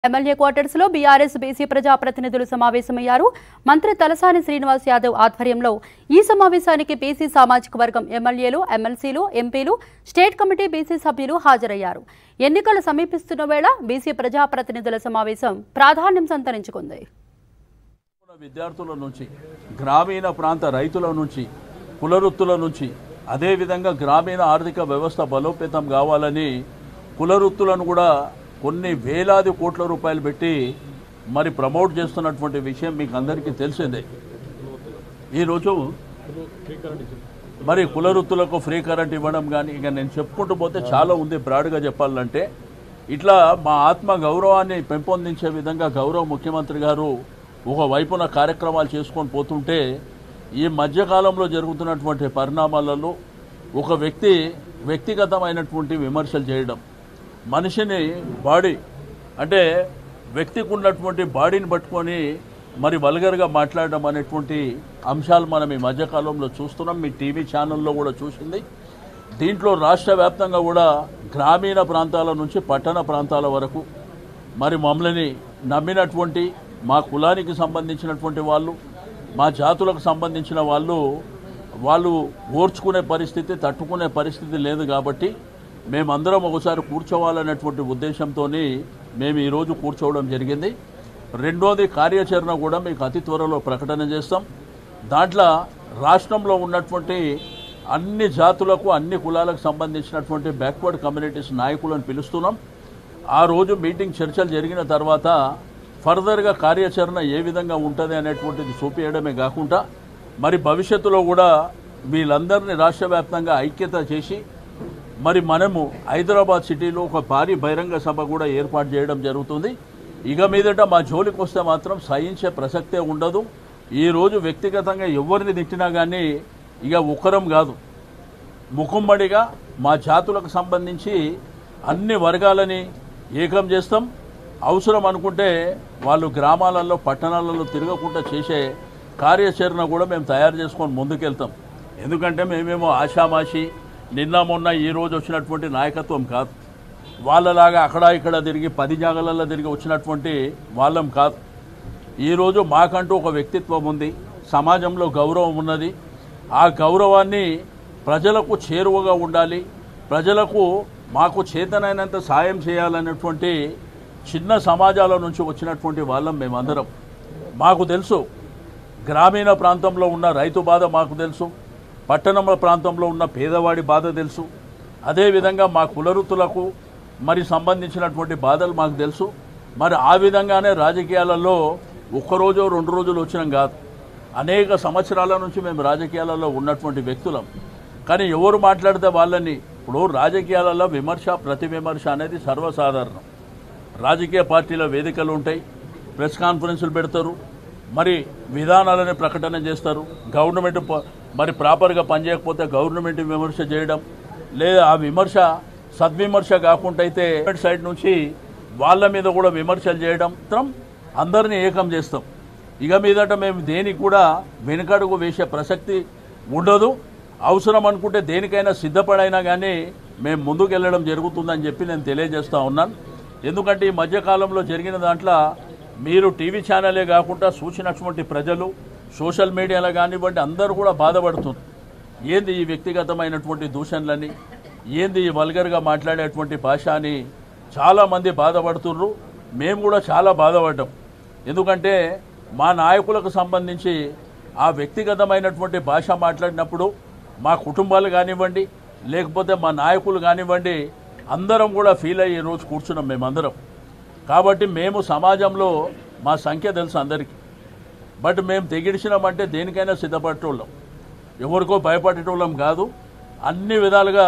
MLA quarters లో BRS BC ప్రజాప్రతినిధులు సమావేశమయ్యారు. మంత్రి తలసాని శ్రీనివాస్ యాదవ్ ఆధ్వర్యంలో ఈ సమావేశానికి బీసీ సామాజిక వర్గం ఎమ్మెల్యేలు, ఎమ్మెల్సీలు, ఎంపీలు, స్టేట్ కమిటీ బీసీ సభ్యులు హాజరయ్యారు. ఎన్నికలు సమీపిస్తున్న వేళ బీసీ ప్రజాప్రతినిధుల సమావేశం ప్రాధాన్యం సంతరించుకుంది. విద్యార్థుల నుంచి, గ్రామీణ ప్రాంత రైతుల నుంచి, కులవృత్తుల నుంచి, అదేవిధంగా గ్రామీణ ఆర్థిక వ్యవస్థ బలోపేతం కావాలని కులవృత్తులను కూడా కొన్ని వేలాది కోట్ల రూపాయలు పెట్టి మరి ప్రమోట్ చేస్తున్నటువంటి విషయం మీకు అందరికీ తెలిసిందే. ఈరోజు మరి కులవృత్తులకు ఫ్రీ కరెంట్ ఇవ్వడం కానీ, ఇక నేను చెప్పుకుంటూ పోతే చాలా ఉంది. బ్రాడ్గా చెప్పాలంటే ఇట్లా మా ఆత్మ గౌరవాన్ని పెంపొందించే విధంగా గౌరవ ముఖ్యమంత్రి గారు ఒకవైపున కార్యక్రమాలు చేసుకొని పోతుంటే, ఈ మధ్యకాలంలో జరుగుతున్నటువంటి పరిణామాలలో ఒక వ్యక్తిగతమైనటువంటి విమర్శలు చేయడం, మనిషిని బాడీ అంటే వ్యక్తికి ఉన్నటువంటి బాడీని పట్టుకొని మరి వల్గర్గా మాట్లాడడం అనేటువంటి అంశాలు మనం ఈ మధ్యకాలంలో చూస్తున్నాం. మీ టీవీ ఛానల్లో కూడా చూసింది. దీంట్లో రాష్ట్ర వ్యాప్తంగా కూడా గ్రామీణ ప్రాంతాల నుంచి పట్టణ ప్రాంతాల వరకు మరి మమ్మల్ని నమ్మినటువంటి మా కులానికి సంబంధించినటువంటి వాళ్ళు, మా జాతులకు సంబంధించిన వాళ్ళు ఓర్చుకునే పరిస్థితి, తట్టుకునే పరిస్థితి లేదు. కాబట్టి మేమందరం ఒకసారి కూర్చోవాలనేటువంటి ఉద్దేశంతో మేము ఈరోజు కూర్చోవడం జరిగింది. రెండోది, కార్యాచరణ కూడా మీకు అతి త్వరలో ప్రకటన చేస్తాం. దాంట్లో రాష్ట్రంలో ఉన్నటువంటి అన్ని జాతులకు, అన్ని కులాలకు సంబంధించినటువంటి బ్యాక్వర్డ్ కమ్యూనిటీస్ నాయకులను పిలుస్తున్నాం. ఆ రోజు మీటింగ్ చర్చలు జరిగిన తర్వాత ఫర్దర్గా కార్యాచరణ ఏ విధంగా ఉంటుంది అనేటువంటిది చూపించడమే కాకుండా మరి భవిష్యత్తులో కూడా వీళ్ళందరినీ రాష్ట్ర వ్యాప్తంగా ఐక్యత చేసి మరి మనము హైదరాబాద్ సిటీలో ఒక భారీ బహిరంగ సభ కూడా ఏర్పాటు చేయడం జరుగుతుంది. ఇక మీదట మా జోలికి వస్తే మాత్రం సహించే ప్రసక్తే ఉండదు. ఈరోజు వ్యక్తిగతంగా ఎవరిని తిట్టినా కానీ ఇక ఒక్కరం కాదు, ముఖమ్మడిగా మా జాతులకు సంబంధించి అన్ని వర్గాలని ఏకం చేస్తాం. అవసరం అనుకుంటే వాళ్ళు గ్రామాలలో, పట్టణాలలో తిరగకుండా చేసే కార్యాచరణ కూడా మేము తయారు చేసుకొని ముందుకెళ్తాం. ఎందుకంటే మేమేమో ఆషామాషి నిన్న మొన్న ఈ రోజు వచ్చినటువంటి నాయకత్వం కాదు. వాళ్ళలాగా అక్కడ ఇక్కడ తిరిగి 10 జాగాలలో తిరిగి వచ్చినటువంటి వాళ్ళం కాదు. ఈరోజు మాకంటూ ఒక వ్యక్తిత్వం ఉంది, సమాజంలో గౌరవం ఉన్నది. ఆ గౌరవాన్ని ప్రజలకు చేరువగా ఉండాలి, ప్రజలకు మాకు చేతనైనంత సాయం చేయాలనేటువంటి చిన్న సమాజాల నుంచి వచ్చినటువంటి వాళ్ళం మేమందరం. మాకు తెలుసు గ్రామీణ ప్రాంతంలో ఉన్న రైతు బాధ మాకు తెలుసు, పట్టణ ప్రాంతంలో ఉన్న పేదవాడి బాధ తెలుసు. అదేవిధంగా మా కులవృత్తులకు మరి సంబంధించినటువంటి బాధలు మాకు తెలుసు. మరి ఆ విధంగానే రాజకీయాలలో ఒక్కరోజు 2 రోజులు వచ్చినాం కాదు, అనేక సంవత్సరాల నుంచి మేము రాజకీయాలలో ఉన్నటువంటి వ్యక్తులం. కానీ ఎవరు మాట్లాడితే వాళ్ళని, ఇప్పుడు రాజకీయాలలో విమర్శ, ప్రతి విమర్శ అనేది సర్వసాధారణం. రాజకీయ పార్టీల వేదికలు ఉంటాయి, ప్రెస్ కాన్ఫరెన్సులు పెడతారు, మరి విధానాలని ప్రకటన చేస్తారు. గవర్నమెంట్ మరి ప్రాపర్గా పనిచేయకపోతే గవర్నమెంట్ విమర్శ చేయడం, లేదా ఆ విమర్శ సద్విమర్శ కాకుండా అయితే సైడ్ నుంచి వాళ్ళ మీద కూడా విమర్శలు చేయడం, అందరినీ ఏకం చేస్తాం. ఇక మీదట మేము దేనికి కూడా వెనుకడుగు వేసే ప్రసక్తి ఉండదు. అవసరం అనుకుంటే దేనికైనా సిద్ధపడైనా కానీ మేము ముందుకు వెళ్ళడం జరుగుతుందని చెప్పి నేను తెలియజేస్తూ ఉన్నాను. ఎందుకంటే ఈ మధ్యకాలంలో జరిగిన దాంట్లో మీరు టీవీ ఛానలే కాకుండా చూసినటువంటి ప్రజలు, సోషల్ మీడియాలో కానివ్వండి, అందరూ కూడా బాధపడుతున్నారు. ఏంది ఈ వ్యక్తిగతమైనటువంటి దూషణలని, ఏంది ఈ వల్గర్గా మాట్లాడేటువంటి భాష అని చాలామంది బాధపడుతున్నారు. మేము కూడా చాలా బాధపడ్డాం. ఎందుకంటే మా నాయకులకు సంబంధించి ఆ వ్యక్తిగతమైనటువంటి భాష మాట్లాడినప్పుడు మా కుటుంబాలు కానివ్వండి, లేకపోతే మా నాయకులు కానివ్వండి, అందరం కూడా ఫీల్ అయ్యి ఈరోజు కూర్చున్నాం మేమందరం. కాబట్టి మేము సమాజంలో మా సంఖ్య తెలుసు అందరికీ. బట్ మేము తెగిడిచినామంటే దేనికైనా సిద్ధపడేటోళ్ళం, ఎవరికో భయపడేటోళ్ళం కాదు. అన్ని విధాలుగా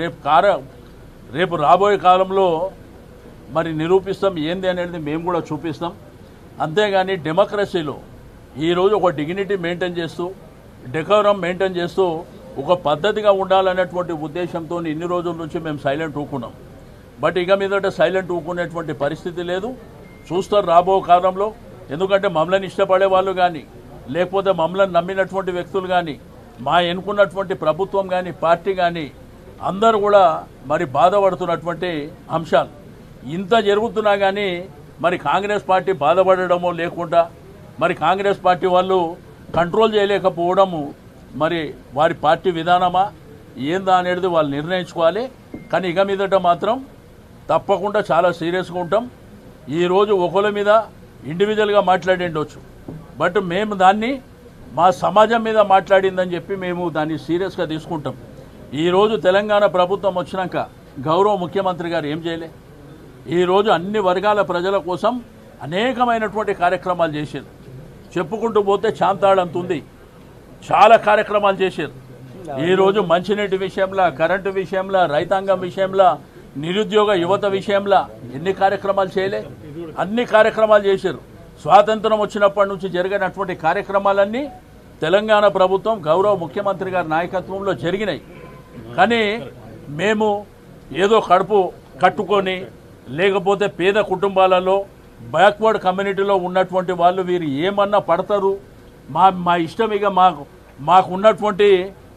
రేపు రాబోయే కాలంలో మరి నిరూపిస్తాం, ఏంది అనేది మేము కూడా చూపిస్తాం. అంతేగాని డెమోక్రసీలో ఈరోజు ఒక డిగ్నిటీ మెయింటైన్ చేస్తూ, డెకోరం మెయింటైన్ చేస్తూ ఒక పద్ధతిగా ఉండాలనేటువంటి ఉద్దేశంతో ఇన్ని రోజుల నుంచి మేము సైలెంట్ ఊకున్నాం. బట్ ఇక మీదట సైలెంట్ ఊకునేటువంటి పరిస్థితి లేదు. చూస్తారు రాబో కాలంలో. ఎందుకంటే మమ్మల్ని ఇష్టపడే వాళ్ళు కానీ, లేకపోతే మమ్మల్ని నమ్మినటువంటి వ్యక్తులు కానీ, మా ఎన్నుకున్నటువంటి ప్రభుత్వం కానీ, పార్టీ కానీ అందరూ కూడా మరి బాధపడుతున్నటువంటి అంశాలు. ఇంత జరుగుతున్నా కానీ మరి కాంగ్రెస్ పార్టీ బాధపడడమో లేకుండా మరి కాంగ్రెస్ పార్టీ వాళ్ళు కంట్రోల్ చేయలేకపోవడము మరి వారి పార్టీ విధానమా ఏందా అనేది వాళ్ళు నిర్ణయించుకోవాలి. కానీ ఇక మీదట మాత్రం తప్పకుండా చాలా సీరియస్గా ఉంటాం. ఈరోజు ఒకరి మీద ఇండివిజువల్గా మాట్లాడిండొచ్చు, బట్ మేము దాన్ని మా సమాజం మీద మాట్లాడిందని చెప్పి మేము దాన్ని సీరియస్గా తీసుకుంటాం. ఈరోజు తెలంగాణ ప్రభుత్వం వచ్చినాక గౌరవ ముఖ్యమంత్రి గారు ఏం చేయలే. ఈరోజు అన్ని వర్గాల ప్రజల కోసం అనేకమైనటువంటి కార్యక్రమాలు చేశారు. చెప్పుకుంటూ పోతే చాంతాడంతుంది, చాలా కార్యక్రమాలు చేశారు. ఈరోజు మంచినీటి విషయంలో, కరెంటు విషయంలో, రైతాంగం విషయంలో, నిరుద్యోగ యువత విషయంలో ఎన్ని కార్యక్రమాలు చేయలే? అన్ని కార్యక్రమాలు చేశారు. స్వాతంత్రం వచ్చినప్పటి నుంచి జరిగినటువంటి కార్యక్రమాలన్నీ తెలంగాణ ప్రభుత్వం గౌరవ ముఖ్యమంత్రి గారి నాయకత్వంలో జరిగినాయి. కానీ మేము ఏదో కడుపు కట్టుకొని లేకపోతే పేద కుటుంబాలలో బ్యాక్వర్డ్ కమ్యూనిటీలో ఉన్నటువంటి వాళ్ళు వీరు ఏమన్నా పడతారు, మా ఇష్టం, ఇక మాకు ఉన్నటువంటి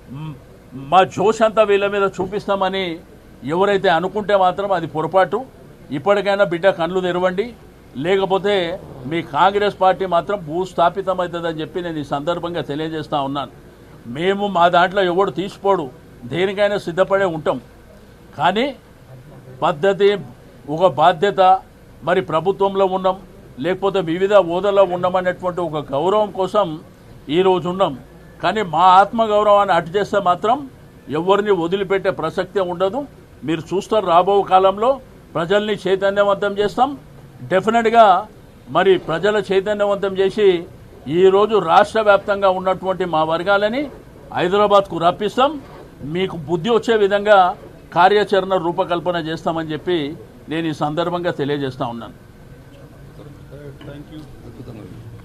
మా జోష్ అంతా వీళ్ళ మీద చూపిస్తామని ఎవరైతే అనుకుంటే మాత్రం అది పొరపాటు. ఇప్పటికైనా బిడ్డ కళ్ళు తెరవండి, లేకపోతే మీ కాంగ్రెస్ పార్టీ మాత్రం భూస్థాపితమవుతుందని చెప్పి నేను ఈ సందర్భంగా తెలియజేస్తా ఉన్నాను. మేము మా దాంట్లో ఎవడు తీసిపోడు, దేనికైనా సిద్ధపడే ఉంటాం. కానీ పద్ధతి, ఒక బాధ్యత, మరి ప్రభుత్వంలో ఉన్నాం లేకపోతే వివిధ హోదాలో ఉన్నామనేటువంటి ఒక గౌరవం కోసం ఈరోజు ఉన్నాం. కానీ మా ఆత్మగౌరవాన్ని అటు చేస్తే మాత్రం ఎవరిని వదిలిపెట్టే ప్రసక్తే ఉండదు. మీరు చూస్తారు, రాబో కాలంలో ప్రజల్ని చైతన్యవంతం చేస్తాం. డెఫినెట్గా మరి ప్రజల చైతన్యవంతం చేసి ఈరోజు రాష్ట్ర వ్యాప్తంగా ఉన్నటువంటి మా వర్గాలని హైదరాబాద్కు రప్పిస్తాం. మీకు బుద్ధి వచ్చే విధంగా కార్యాచరణ రూపకల్పన చేస్తామని చెప్పి నేను ఈ సందర్భంగా తెలియజేస్తా ఉన్నాను.